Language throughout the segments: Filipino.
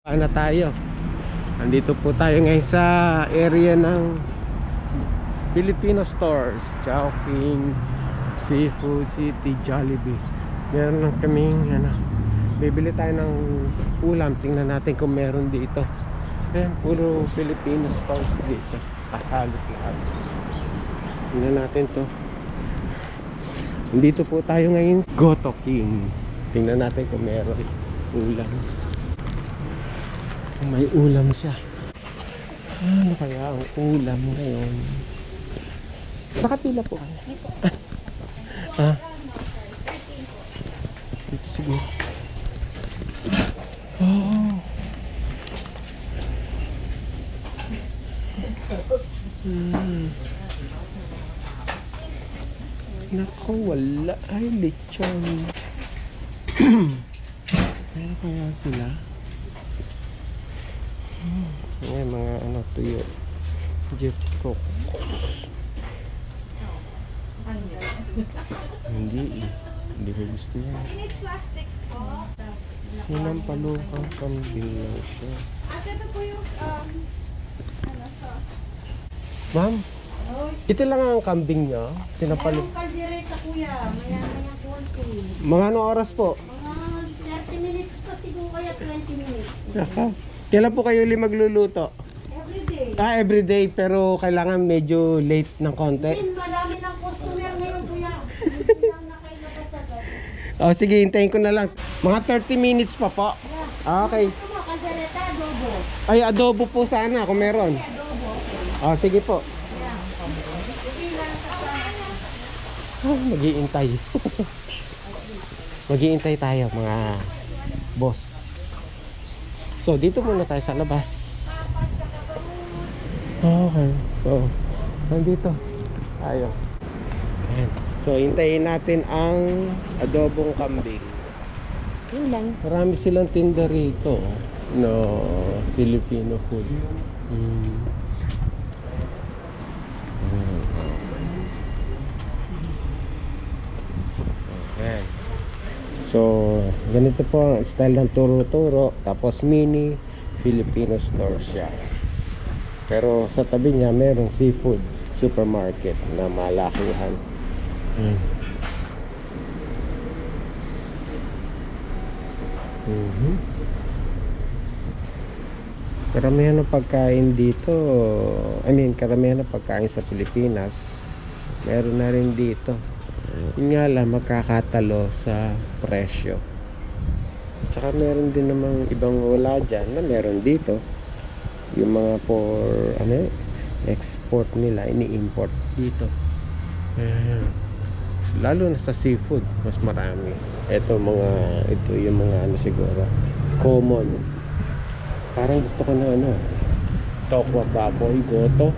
Ano tayo? Andito po tayo ngayon sa area ng Filipino stores, Chowking, Seafood City, Jollibee. Meron lang kaming bibili tayo ng ulam. Tingnan natin kung meron dito. Ayan, puro Filipino stores dito. Halos lahat. Tingnan natin to. Nandito po tayo ngayon sa Goto King. Tingnan natin kung meron ulam. May ulam siya. Ano kaya ang ulam ngayon? Nakapila po kayo? Dito siguro. Oh. Naku, wala. Ay, lechon. Ano kaya sila? May mga tuyo. Jeep cook. Hindi ko gusto yan. Yun ang palukang kambing lang siya. Ate, ito po yung sauce. Ma'am, ito lang ang kambing niya. Tinapalo. Ayong kaldereta kuya, maya konti. Mga anong oras po? Mga 30 minutes pa siguro kaya 20 minutes. Kailan po kayo magluluto? Everyday. Everyday, pero kailangan medyo late ng konti. Din, marami ng customer ngayon kuya. Hindi lang nakailabas agad. Oh, sige, hintayin ko na lang. Mga 30 minutes pa po. Okay. Gusto mo, kaldereta, adobo. Ay, adobo po sana kung meron. Adobo, okay. Oh, sige po. Yeah. Sige lang sa Mag-iintay. Mag-iintay tayo mga boss. So dito muna tayo sa labas. Okay. So nandito tayo. Ayan. So hintayin natin ang adobong kambing. Yun lang. Marami silang tinda rito no Filipino food. Ayan. So, ganito po ang style ng turo-turo. Tapos mini Filipino store siya. Pero sa tabi niya merong seafood supermarket na malakihan. Karamihan ng pagkain dito, karamihan ng pagkain sa Pilipinas meron na rin dito. Yun nga lang, magkakatalo sa presyo. Tsaka meron din namang ibang wala dyan na meron dito. Yung mga for export nila, ini-import dito. Ayan. Lalo na sa seafood, mas marami. Ito yung mga siguro common. Parang gusto ko na tokwa baboy, goto.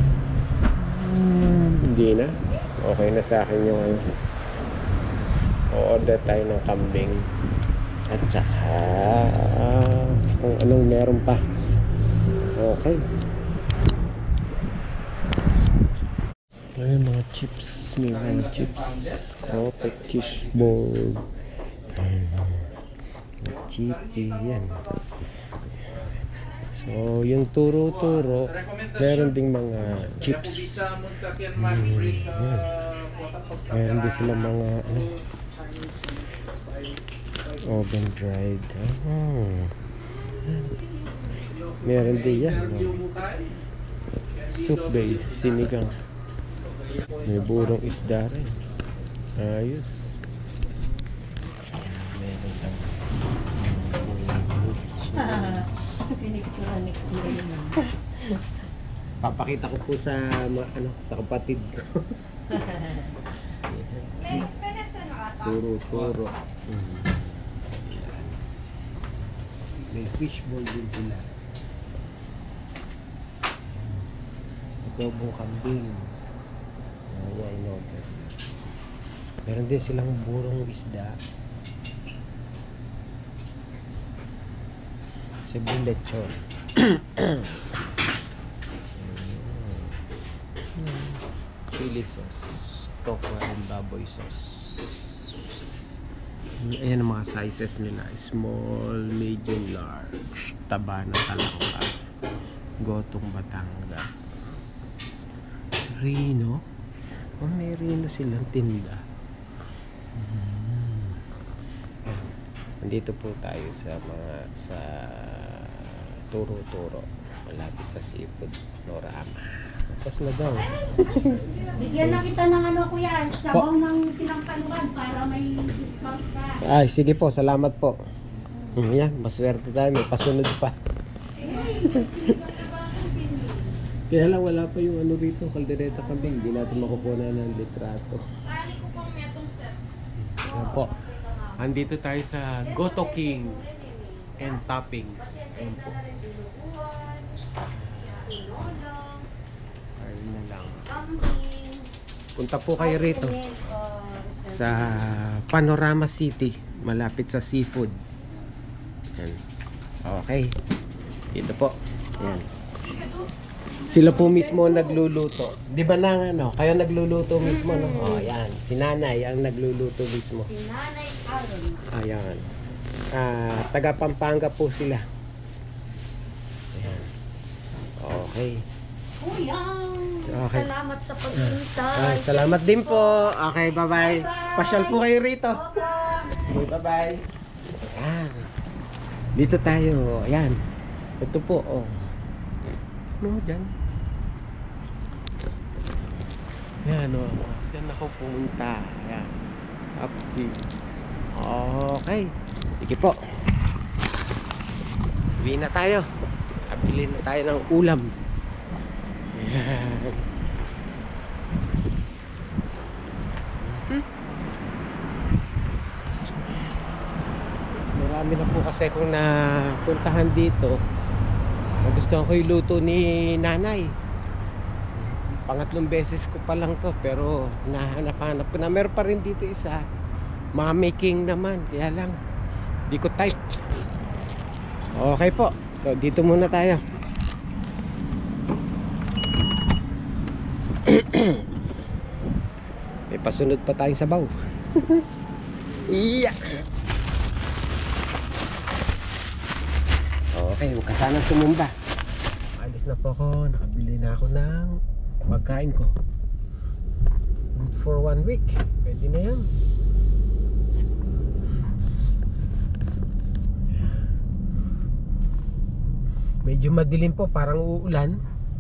Hindi na. Okay na sa akin yung o-order tayo ng kambing at saka kung anong meron pa. Okay. Ayun, mga chips. May mga chips. Coffee, cheese board. Chippy yan. So yung turo-turo meron ding mga chips. Meron din sila mga oven dried. Meron din yan. Soup base, sinigang. May burong isda rin. Ayos. Meron lang. Papakita ko po sa sa kapatid ko. Turo-turo. May fishball din sila. Adobong kambing. Meron din silang burong isda. Cebu lechon. Chili sauce. Tokwa and baboy sauce. Ayan ang mga sizes nila. Small, medium, large. Taba na talangka. Gotong Batangas. Rino. Oh, may Rino silang tinda. Ayan. Nandito po tayo sa Turo-Turo. Malapit sa Seafood Norama. Tapos na daw. Bigyan na kita ng ano kuya, sabaw ng sinampaluan para may discount ka. Ay, sige po. Salamat po. Yan, maswerte tayo. May pasunod pa. Kaya lang wala pa yung ano rito, kaldereta kambing. Hindi natin makukuha ng litrato. Sali ko pang metong set. Ayan po. Andito tayo sa Goto King and Toppings. Ayan po. Ayun na lang. Punta po kayo rito sa Panorama City, malapit sa Seafood. Ayan. Okay. Dito po. Ayan. Sila po mismo ang nagluluto. Di ba na ano? Kayo nagluluto mismo, no? Oh, ayan. Si Nanay ang nagluluto mismo. Si Nanay Aaron. Ayan. Taga Pampanga po sila. Ayan. Okay. Kuyang, Okay. salamat sa paghintay. Salamat din po. Okay, bye-bye. Pasyal po kayo rito. Okay, bye-bye. Ayan. Dito tayo. Ayan. Ito po, oh. No, dyan. Ayan, oh. Dyan ako pumunta. Ayan. Okay. Sige po. Uwi na tayo. Kabili na tayo ng ulam. Ayan. Marami na po kasi kung napuntahan dito. Nagustuhan ko yung luto ni Nanay. Pangatlong beses ko pa lang to, pero nahanap-hanap ko na. Meron pa rin dito isa, Mami King naman, kaya lang di ko type. Okay po, so dito muna tayo. May pasunod pa tayong sabaw. Yeah. Okay, huwag ka sanang tumumba. Alis na po ako, nakabili na ako ng pagkain ko. Good for 1 week. Pwede na yan. Medyo madilim po, parang uulan.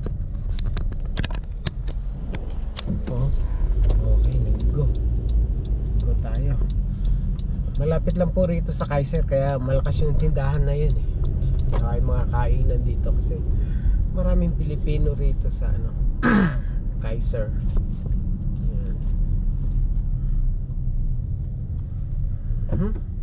Oh, okay, go. Go tayo. Malapit lang po rito sa Kaiser, kaya malakas yung tindahan na yun eh. Saka yung mga kainan dito kasi maraming Pilipino rito sa ano Kaiser. Ayan.